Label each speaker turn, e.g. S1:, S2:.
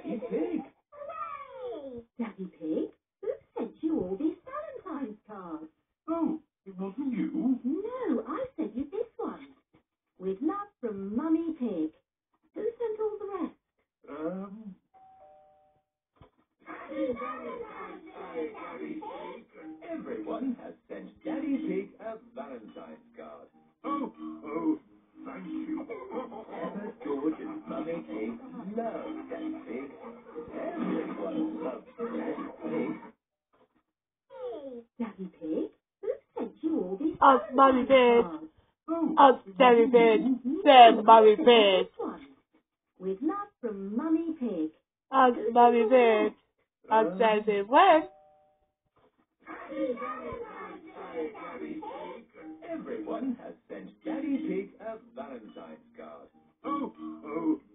S1: Daddy Pig.
S2: Hooray! Daddy Pig, who sent you all these Valentine's cards?
S1: Oh, it wasn't you?
S2: No, I sent you this one. With love from Mummy Pig. Who sent all the rest? Happy Valentine's Day, Daddy Pig.
S1: Everyone has sent Daddy Pig a Valentine's card. Oh, thank you. Emma, George, and Mummy Pig love Daddy Pig. Everyone loves Daddy Pig.
S2: Hey, Daddy Pig, who sent you all these
S3: Mummy Pig.
S2: cards?
S3: Oh, Daddy Pig. Send Mummy Pig.
S2: With love from Mummy Pig.
S3: Mummy Pig. Daddy Pig.
S2: Happy Valentine's Day, Daddy Pig.
S1: Everyone has sent Daddy Pig a Valentine's card. Oh,